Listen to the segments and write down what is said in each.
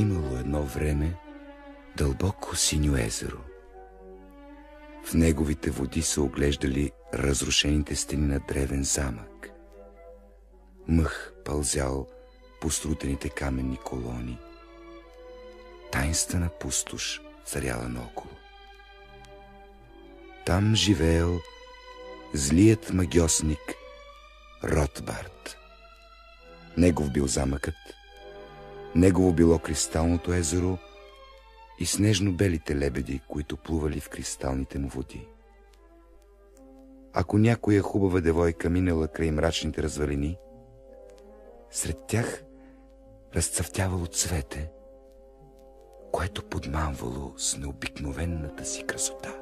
Имало едно време дълбоко синьо езеро. В неговите води се оглеждали разрушените стени на древен замък. Мъх пълзял по струтените каменни колони. Тайнствена пустош царяла наоколо. Там живеел злият магьосник Ротбард. Негов бил замъкът, негово било кристалното езеро и снежно-белите лебеди, които плували в кристалните му води. Ако някоя хубава девойка минала край мрачните развалини, сред тях разцъфтявало цвете, което подмамвало с необикновената си красота.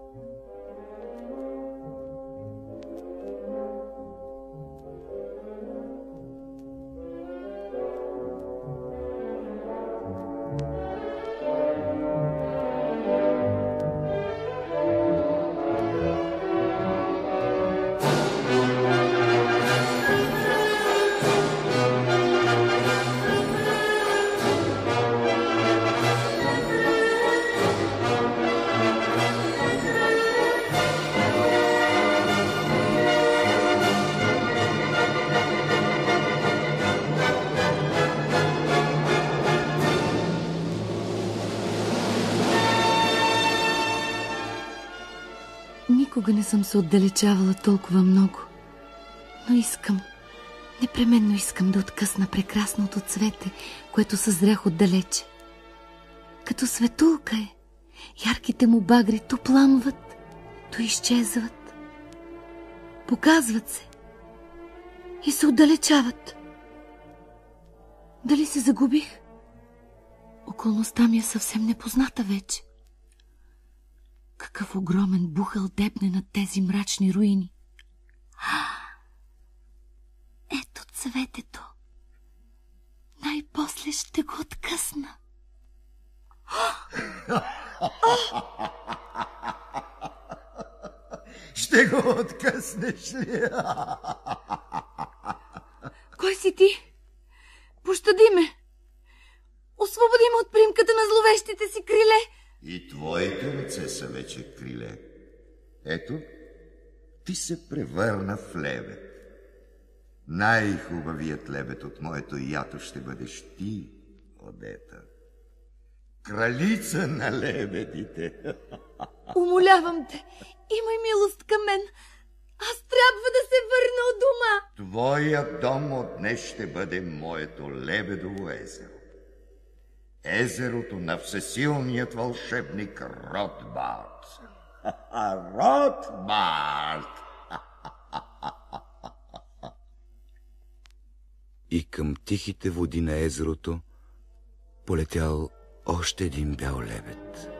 Никога не съм се отдалечавала толкова много, но искам, непременно искам да откъсна прекрасното цвете, което съзрях отдалече. Като светулка е, ярките му багри то пламват, то изчезват, показват се и се отдалечават. Дали се загубих? Околността ми е съвсем непозната вече. Какъв огромен бухъл дебне над тези мрачни руини. Ето цветето. Най-после ще го откъсна. Ще го откъснеш ли? Кой си ти? Пощади ме. Освободи ме от примката на зловещите си криле. И твоите ръце са вече криле. Ето, ти се превърна в лебед. Най-хубавият лебед от моето ято ще бъдеш ти, Одета. Кралица на лебедите. Умолявам те, имай милост към мен. Аз трябва да се върна от дома. Твоят дом от днес ще бъде моето лебедово езеро. Езерото на всесилният вълшебник Ротбард. Ротбард! И към тихите води на езерото полетял още един бял лебед.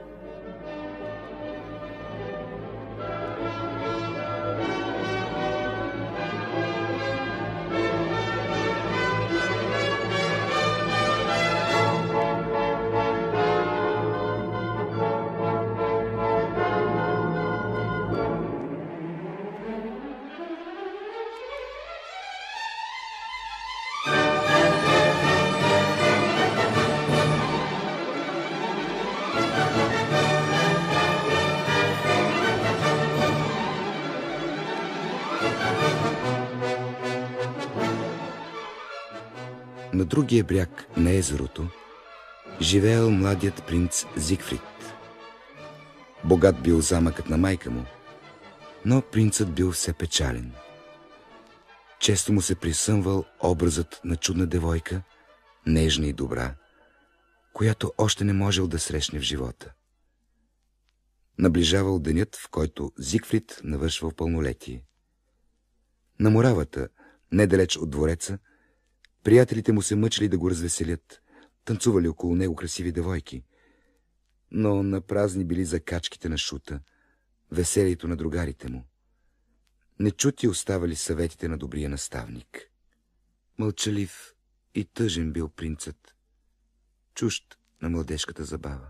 На другия бряг на езерото живеел младият принц Зигфрид. Богат бил замъкът на майка му, но принцът бил все печален. Често му се присънвал образът на чудна девойка, нежна и добра, която още не можел да срещне в живота. Наближавал денят, в който Зигфрид навършвал пълнолетие. На моравата, недалеч от двореца, приятелите му се мъчили да го развеселят, танцували около него красиви девойки, но напразни били закачките на шута, веселието на другарите му. Нечути оставали съветите на добрия наставник. Мълчалив и тъжен бил принцът, чужд на младежката забава.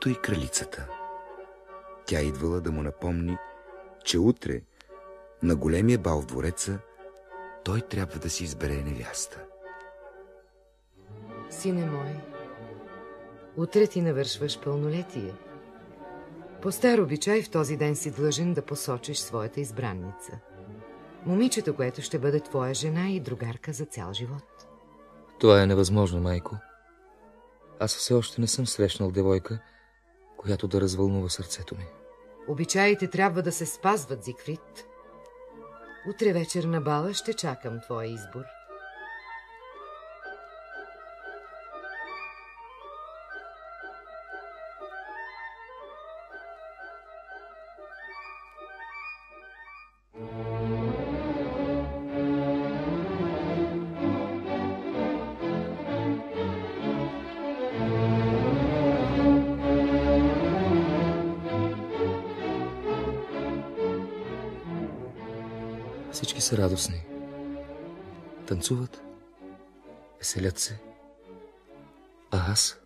както и кралицата. Тя идвала да му напомни, че утре на големия бал в двореца той трябва да си избере невяста. Сине мой, утре ти навършваш пълнолетие. По стар обичай в този ден си длъжен да посочиш своята избранница. Момичето, което ще бъде твоя жена и другарка за цял живот. Това е невъзможно, майко. Аз все още не съм срещнал девойка, която да развълнува сърцето ми. Обичаите трябва да се спазват, Зигфрид. Утре вечер на бала ще чакам твоя избор. Всички са радостни. Танцуват, веселят се. А аз?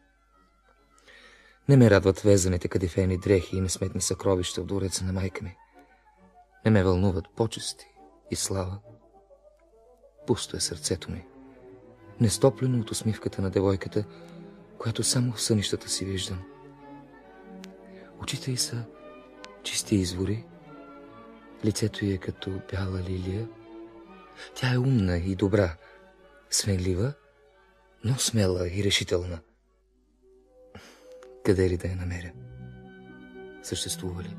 Не ме радват везаните кадифени дрехи и несметни съкровища в двореца на майка ми. Не ме вълнуват почести и слава. Пусто е сърцето ми, нестоплено от усмивката на девойката, която само в сънищата си виждам. Очите й са чисти извори, лицето й е като бяла лилия. Тя е умна и добра, свенлива, но смела и решителна. Къде ли да я намеря? Съществува ли?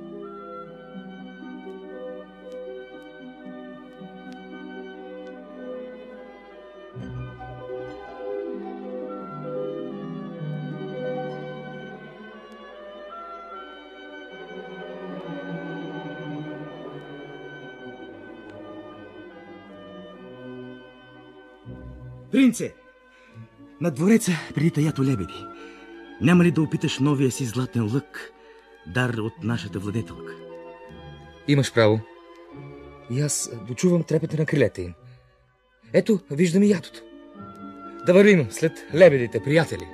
Принце, на двореца преди таято лебеди. Няма ли да опиташ новия си златен лък, дар от нашата владетелка? Имаш право. И аз дочувам трепета на крилете им. Ето, виждам и ятото. Да вървим след лебедите, приятели.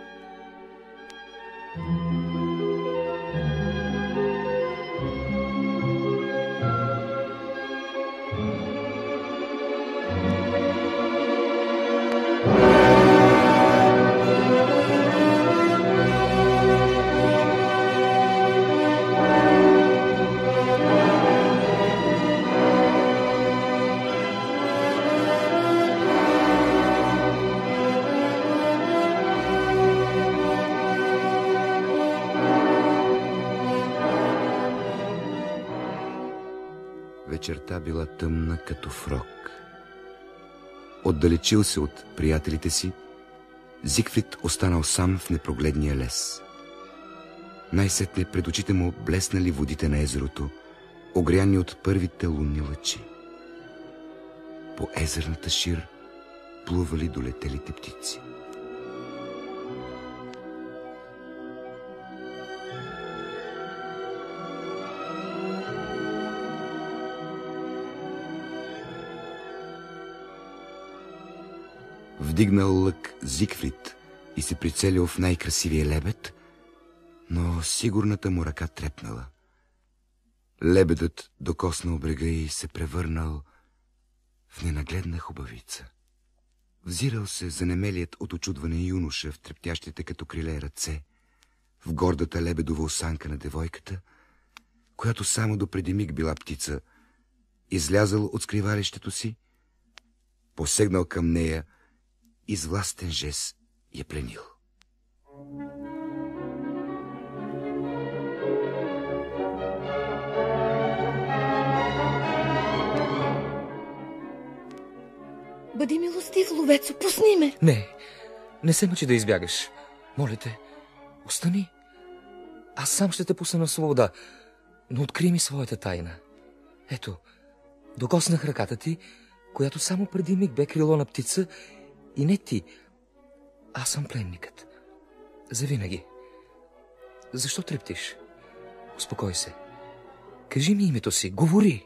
Вечерта била тъмна като фрок. Отдалечил се от приятелите си, Зигфрид останал сам в непрогледния лес. Най-сетне пред очите му блеснали водите на езерото, огряни от първите лунни лъчи. По езерната шир плували долетелите птици. Вдигнал лък Зигфрид и се прицелил в най-красивия лебед, но сигурната му ръка трепнала. Лебедът докоснал брега и се превърнал в ненагледна хубавица. Взирал се занемелият от очудване юноша в трептящите като криле ръце, в гордата лебедова осанка на девойката, която само допреди миг била птица, излязал от скривалището си, посегнал към нея и с властен жест я пленил. Бъди милостив, ловецо, пусни ме! Не се мъчи да избягаш. Моля те, остани. Аз сам ще те пусна на свобода, но открий ми своята тайна. Ето, докоснах ръката ти, която само преди миг бе крило на птица, и не ти. Аз съм пленникът. Завинаги. Защо трептиш? Успокой се. Кажи ми името си, говори.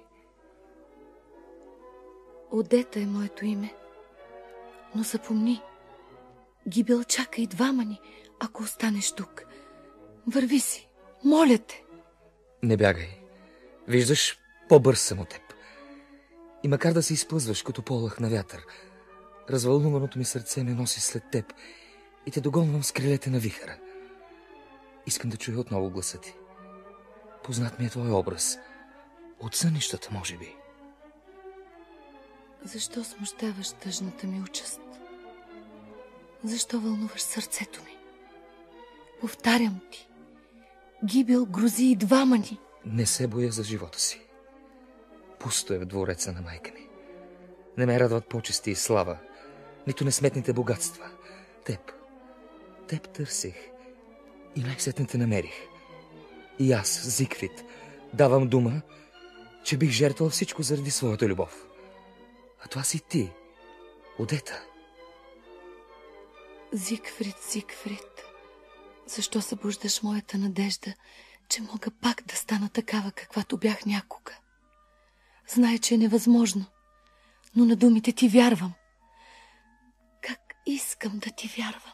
Одета е моето име. Но запомни, гибел чака и двама ни, ако останеш тук. Върви си, моля те. Не бягай. Виждаш, по-бърз съм от теб. И макар да се изплъзваш като полъх на вятър, развълнуваното ми сърце ме носи след теб и те догонвам с крилете на вихъра. Искам да чуя отново гласа ти. Познат ми е твой образ. От сънищата, може би. Защо смущаваш тъжната ми участ? Защо вълнуваш сърцето ми? Повтарям ти. Гибел грози и двама ни. Не се боя за живота си. Пусто е в двореца на майка ми. Не ме радват почести и слава, нито несметните богатства. Теб търсих и най-сетне те намерих. И аз, Зигфрид, давам дума, че бих жертвал всичко заради своята любов. А това си ти, Одета. Зигфрид, Зигфрид, защо събуждаш моята надежда, че мога пак да стана такава, каквато бях някога? Знае, че е невъзможно, но на думите ти вярвам. Как искам да ти вярвам.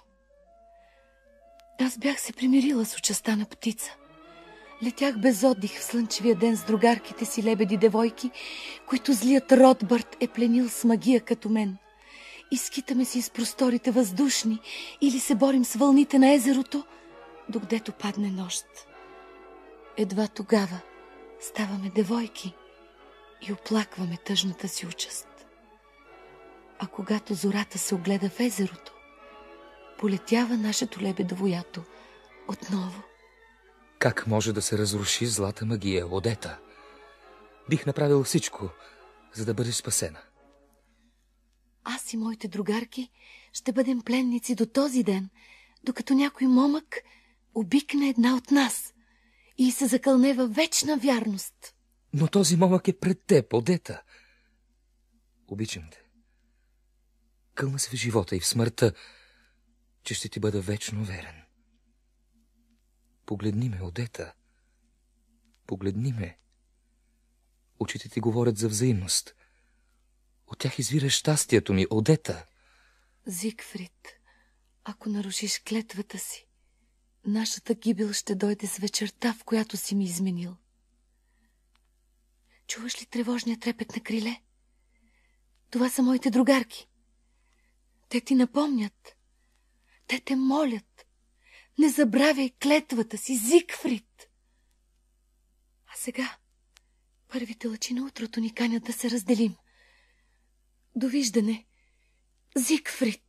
Аз бях се примирила с участта на птица. Летях без отдих в слънчевия ден с другарките си лебеди-девойки, които злият Ротбърт е пленил с магия като мен. Изкитаме си из просторите въздушни или се борим с вълните на езерото, докъдето падне нощ. Едва тогава ставаме девойки и оплакваме тъжната си участ. А когато зората се огледа в езерото, полетява нашето лебедово ято отново. Как може да се разруши злата магия, Одета? Бих направил всичко, за да бъдеш спасена. Аз и моите другарки ще бъдем пленници до този ден, докато някой момък обикне една от нас и се закълне във вечна вярност. Но този момък е пред теб, Одета. Обичам те. Кълна се в живота и в смъртта, че ще ти бъда вечно верен. Погледни ме, Одета. Погледни ме. Очите ти говорят за взаимност. От тях извира щастието ми, Одета. Зигфрид, ако нарушиш клетвата си, нашата гибел ще дойде с вечерта, в която си ми изменил. Чуваш ли тревожния трепет на криле? Това са моите другарки. Те ти напомнят. Те те молят. Не забравяй клетвата си, Зигфрид! А сега първите лъчи на утрото ни канят да се разделим. Довиждане, Зигфрид!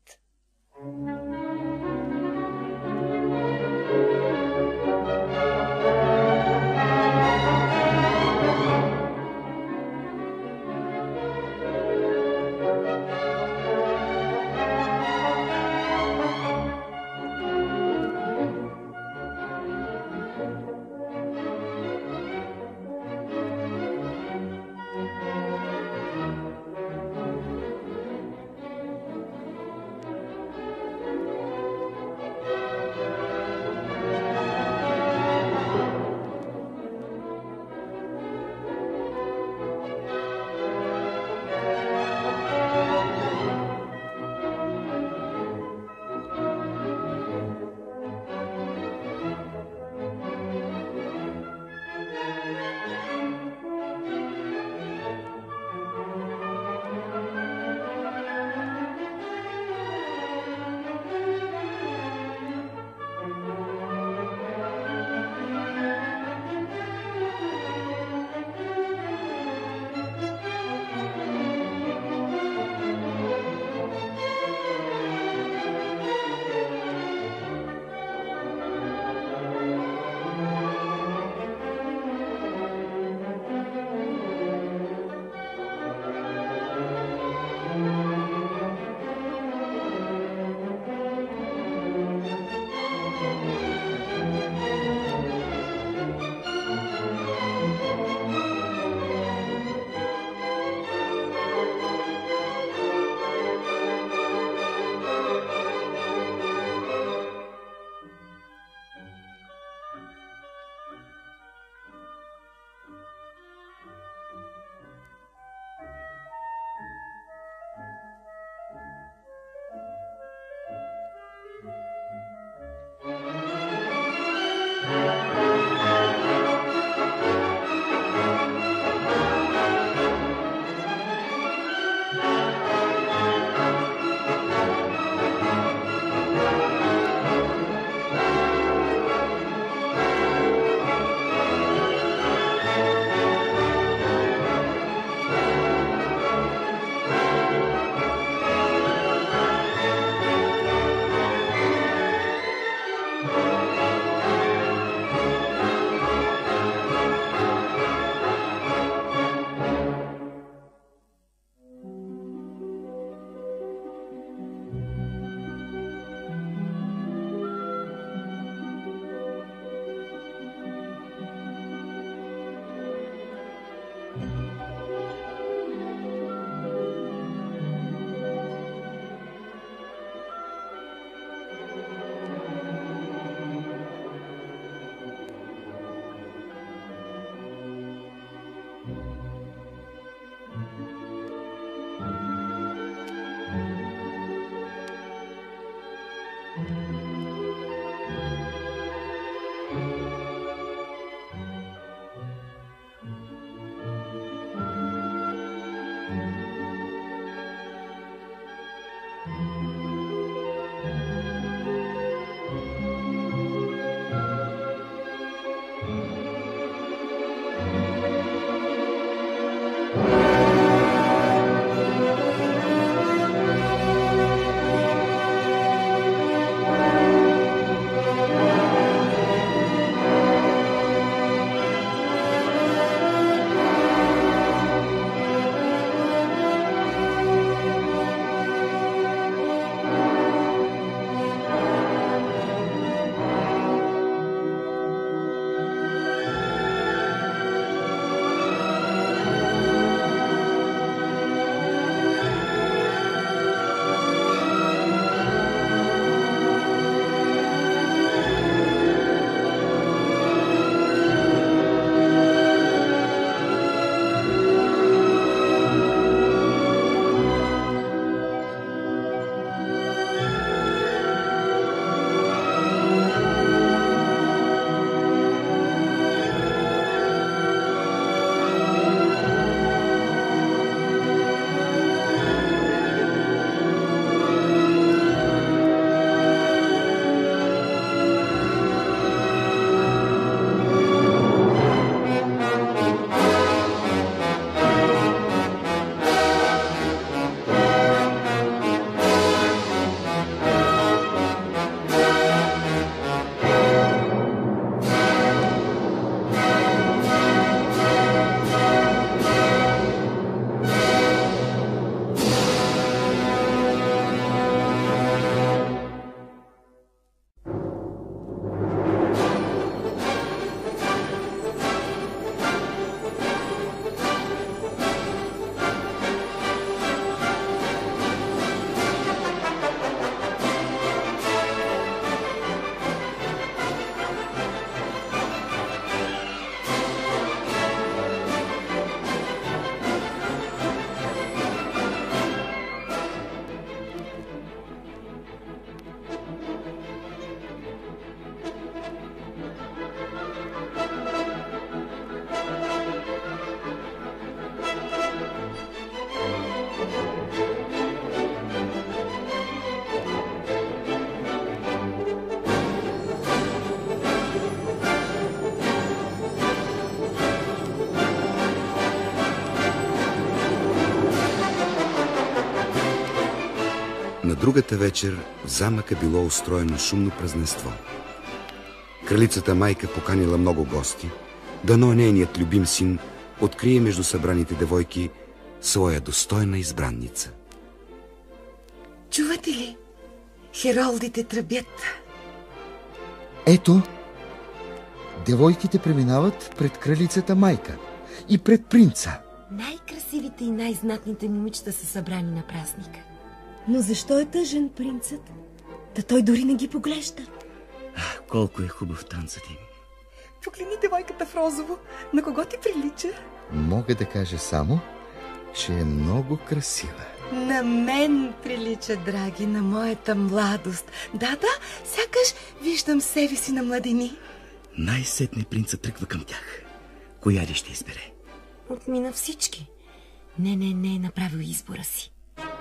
Другата вечер в замъка било устроено шумно празненство. Кралицата майка поканила много гости, дано нейният любим син открие между събраните девойки своя достойна избранница. Чувате ли? Херолдите тръбят. Ето, девойките преминават пред кралицата майка и пред принца. Най-красивите и най-знатните момичета са събрани на празника. Но защо е тъжен принцът? Да той дори не ги поглежда. Колко е хубав танцът им. Погледни девойката в розово. На кого ти прилича? Мога да кажа само, че е много красива. На мен прилича, драги, на моята младост. Да, сякаш виждам себе си на младени. Най-сетне принцът тръгва към тях. Коя ли ще избере? Отмина всички. Не е направил избора си.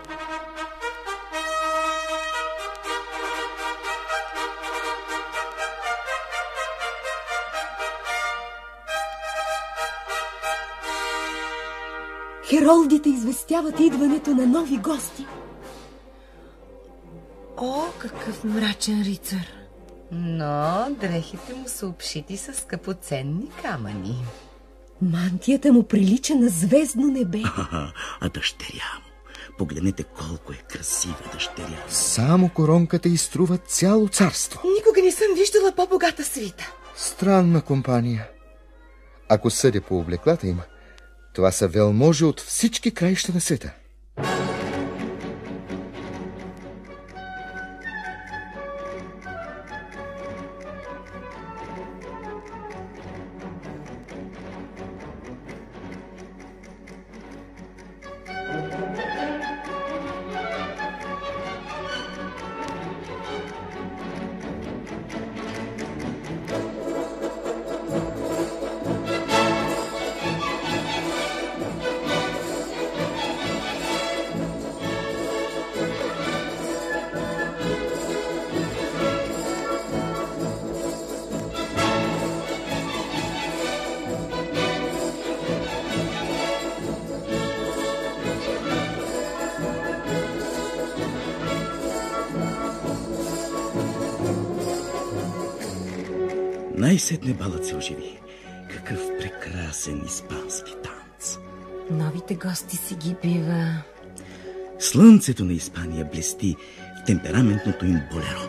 Херолдите известяват идването на нови гости. О, какъв мрачен рицар! Но дрехите му са обшити с скъпоценни камъни. Мантията му прилича на звездно небе. А дъщеря му? Погледнете колко е красива дъщеря. Само коронката изтрува цяло царство. Никога не съм виждала по-богата свита. Странна компания. Ако съдя по облеклата им, това са велможи от всички краища на света. Най-сетне балът се оживи. Какъв прекрасен испански танц. Новите гости си ги бива. Слънцето на Испания блести в темпераментното им болеро.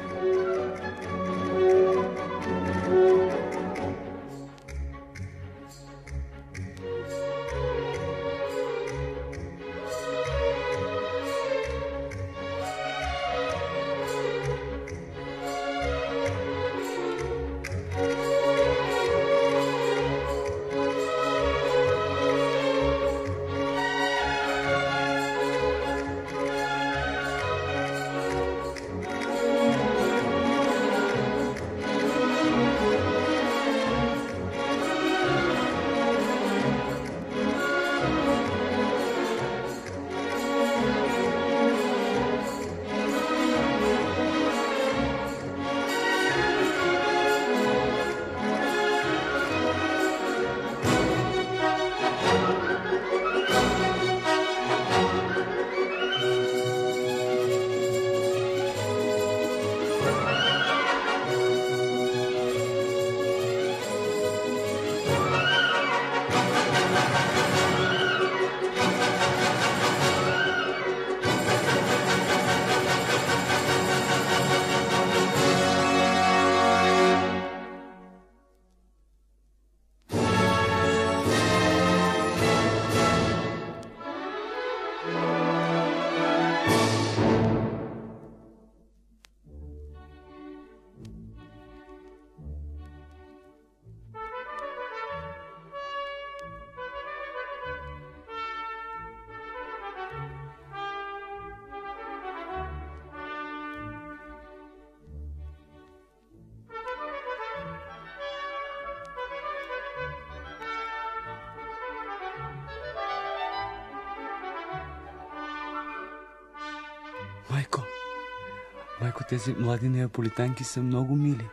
Майко, тези млади неаполитанки са много мили.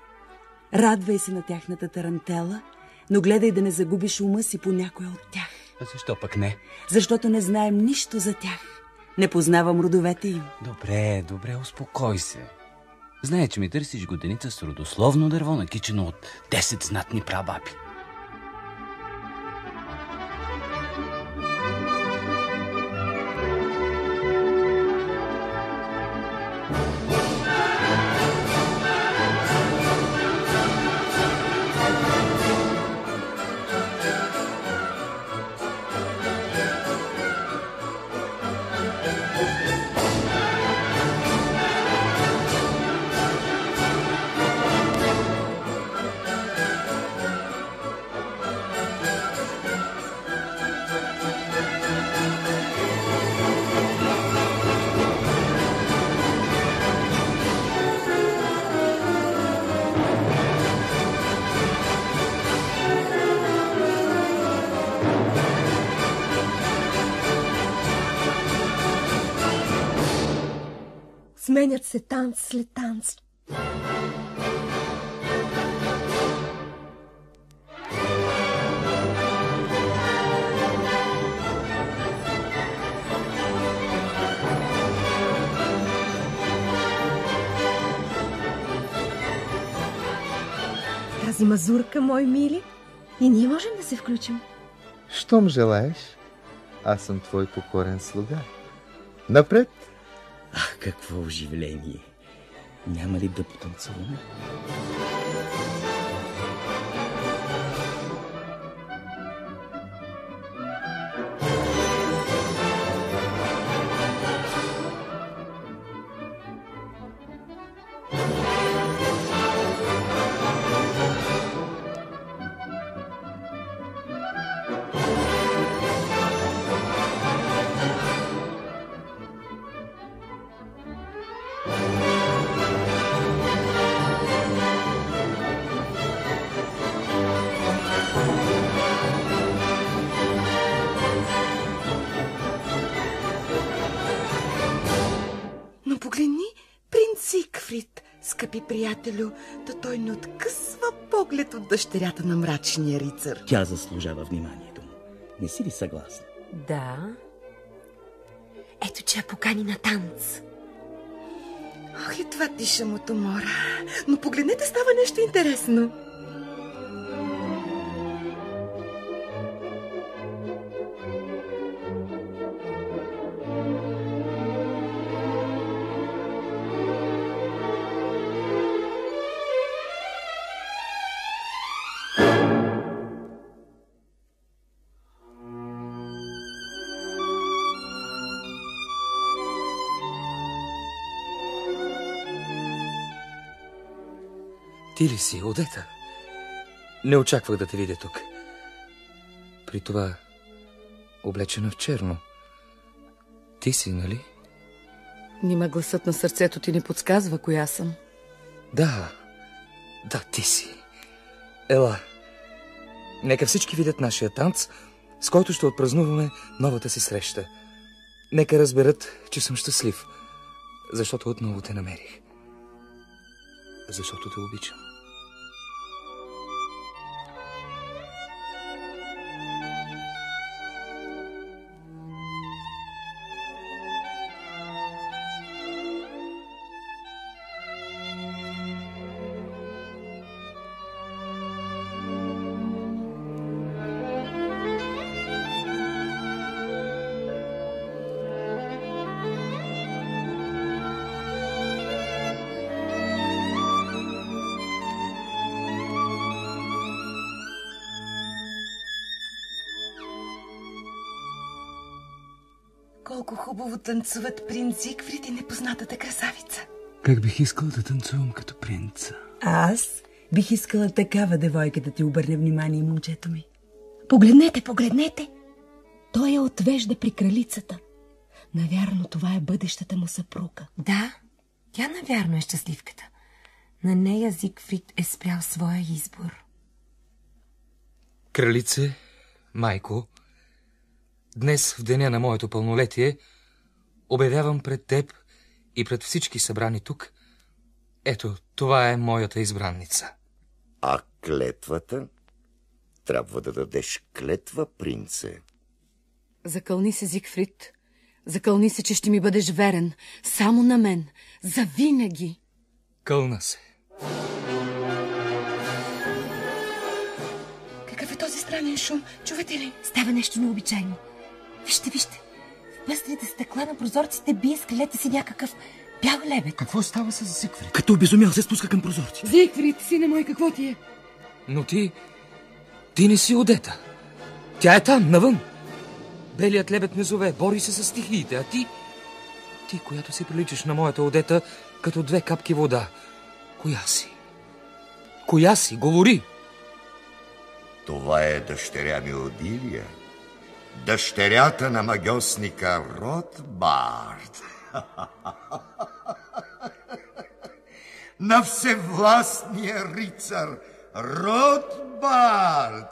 Радвай се на тяхната тарантела, но гледай да не загубиш ума си по някоя от тях. А защо пък не? Защото не знаем нищо за тях. Не познавам родовете им. Добре, успокой се. Знае, че ми търсиш годеница с родословно дърво, накичено от 10 знатни прабаби. Сменят се танц след танц. Тази мазурка, мой мили, и ние можем да се включим. Щом желаеш, аз съм твой покорен слуга. Напред! Ах, какво оживление! Няма ли да потанцуваме? Скъпи приятелю, да той не откъсва поглед от дъщерята на мрачния рицар. Тя заслужава вниманието му. Не си ли съгласна? Да. Ето, че я покани на танц. Ох, и това дишам от умора. Но погледнете, става нещо интересно. Ти ли си, Одета? Не очаквах да те видя тук. При това облечена в черно. Ти си, нали? Нима гласът на сърцето ти не подсказва коя съм? Да, ти си. Ела, нека всички видят нашия танц, с който ще отпразнуваме новата си среща. Нека разберат, че съм щастлив, защото отново те намерих. Защото те обичам. Колко хубаво танцуват принц Зигфрид и непознатата красавица. Как бих искала да танцувам като принца. Аз бих искала такава девойка да ти обърне внимание, момчето ми. Погледнете, погледнете! Той я отвежда при кралицата. Навярно това е бъдещата му съпруга. Да, тя навярно е щастливката. На нея Зигфрид е спрял своя избор. Кралице, майко, днес, в деня на моето пълнолетие, обявявам пред теб и пред всички събрани тук, ето, това е моята избранница. А клетвата? Трябва да дадеш клетва, принце. Закълни се, Зигфрид. Закълни се, че ще ми бъдеш верен. Само на мен. Завинаги. Кълна се. Какъв е този странен шум? Чувате ли? Става нещо необичайно. Вижте, вижте. В пъстрите стъкла на прозорците бие с крилете си някакъв бял лебед. Какво става с Зигфрид? Като обезумял се спуска към прозорците. Зигфрид, сине мой, какво ти е? Но ти не си Одета. Тя е там, навън. Белият лебед ме зове, бори се с стихиите, а ти, която си приличаш на моята Одета, като 2 капки вода. Коя си? Коя си? Говори! Това е дъщеря ми Одилия. Дъщерята на магьосника Ротбард. На всевластния рицар Ротбард.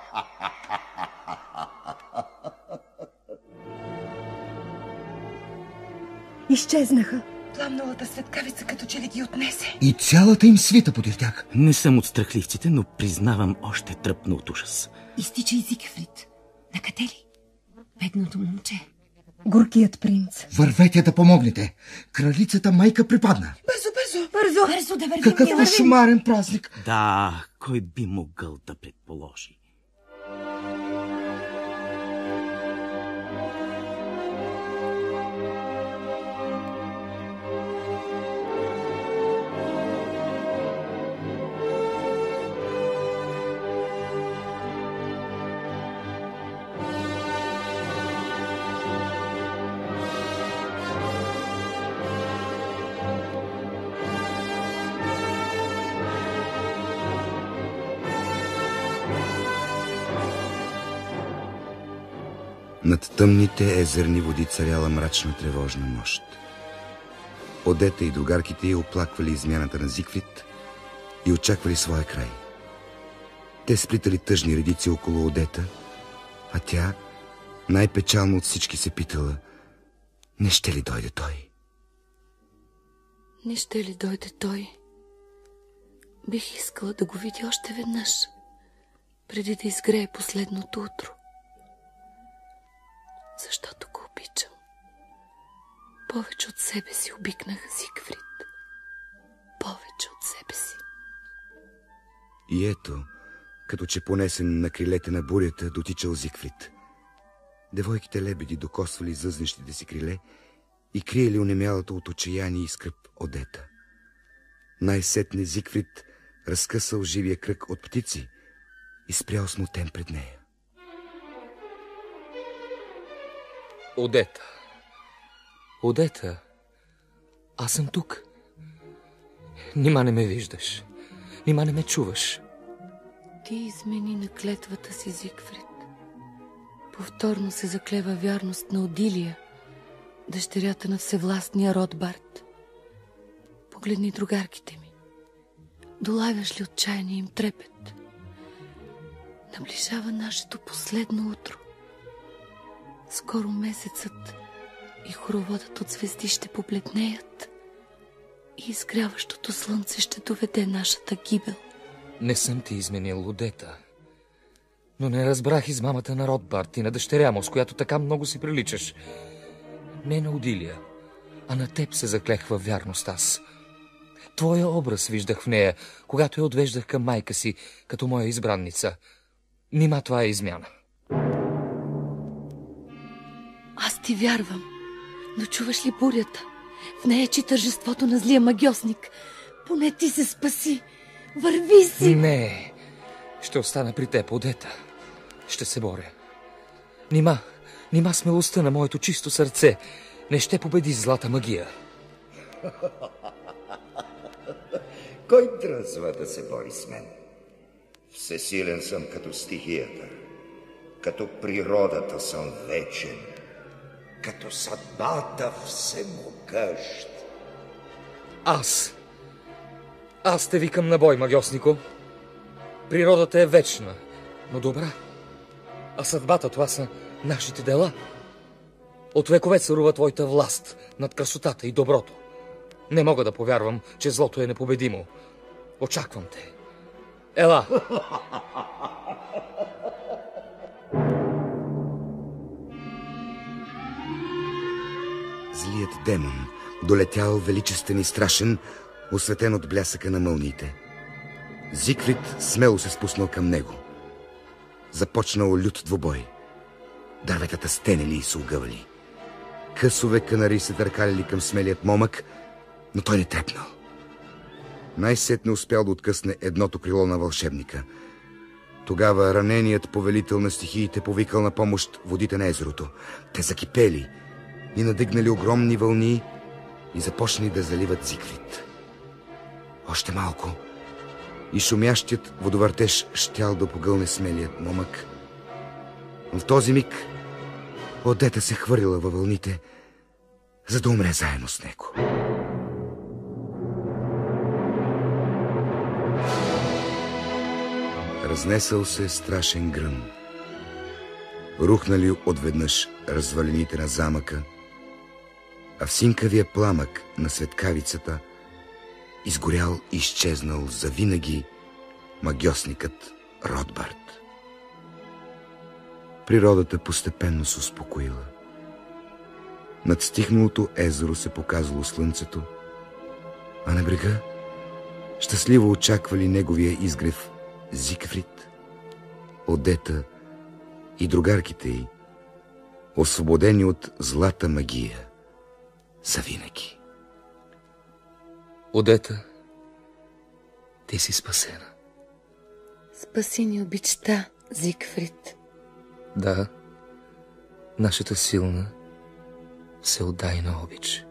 Изчезнаха. Пламналата светкавица като че ли ги отнесе. И цялата им свита подир тях. Не съм от страхливците, но признавам, още тръпна от ужас. Изтича и Зигфрид. Накъде ли? Бедното момче. Горкият принц. Вървете да помогнете. Кралицата майка припадна. Бързо да вървим. Какъв кошмарен празник. Да, кой би могъл да предположи? Над тъмните езерни води царяла мрачна тревожна нощ. Одета и другарките й оплаквали измяната на Зигфрид и очаквали своя край. Те сплитали тъжни редици около Одета, а тя най-печално от всички се питала: не ще ли дойде той? Не ще ли дойде той? Бих искала да го видя още веднъж, преди да изгрее последното утро. Защото го обичам. Повече от себе си обикнах Зигфрид. Повече от себе си. И ето, като че понесен на крилете на бурята, дотичал Зигфрид. Девойките лебеди докосвали зъзнещите си криле и криели онемялата от отчаяние и скръб Одета. Най-сетне Зигфрид разкъсал живия кръг от птици и спрял смутен пред нея. Одета, аз съм тук. Нима не ме виждаш, нима не ме чуваш. Ти измени на клетвата си, Зигфрид. Повторно се заклева вярност на Одилия, дъщерята на всевластния Ротбард. Погледни другарките ми. Долавяш ли отчаяние им трепет? Наближава нашето последно утро. Скоро месецът и хороводът от звезди ще побледнеят и изгряващото слънце ще доведе нашата гибел. Не съм ти изменил, Одета, но не разбрах измамата на Ротбард и на дъщеря му, с която така много си приличаш. Не на Одилия, а на теб се заклех във вярност аз. Твоя образ виждах в нея, когато я отвеждах към майка си, като моя избранница. Нима това е измяна. Аз ти вярвам, но чуваш ли бурята? В нея чи тържеството на злия магьосник. Поне ти се спаси. Върви си! Не, ще остана при теб, Одета. Ще се боря. Нима смелостта на моето чисто сърце не ще победи злата магия. Кой дръзва да се бори с мен? Всесилен съм като стихията, като природата съм вечен, като съдбата всемогъщ. Аз те викам на бой, магьоснико. Природата е вечна, но добра. А съдбата, това са нашите дела. От векове царува твоята власт над красотата и доброто. Не мога да повярвам, че злото е непобедимо. Очаквам те. Ела! злият демон, долетял величествен и страшен, осветен от блясъка на мълниите. Зигфрид смело се спуснал към него. Започнал лют двубой. Дърветата стенели и се огъвали. Късове канари се търкалили към смелият момък, но той не трепнал. Най-сетне успял да откъсне едното крило на вълшебника. Тогава раненият повелител на стихиите повикал на помощ водите на езерото. Те закипели и надигнали огромни вълни и започнали да заливат Зигфрид. Още малко и шумящият водовъртеж щял да погълне смелият момък. Но в този миг Одета се хвърлила във вълните, за да умре заедно с него. Разнесъл се страшен гръм. Рухнали отведнъж развалините на замъка, а в синкавия пламък на светкавицата изгорял и изчезнал завинаги магьосникът Ротбард. Природата постепенно се успокоила. Над стихналото езеро се показало слънцето, а на брега щастливо очаквали неговия изгрев Зигфрид, Одета и другарките й, освободени от злата магия завинаги. Одета, ти си спасена. Спаси ни обичта, Зигфрид. Да, нашата силна, всеотдайна обич.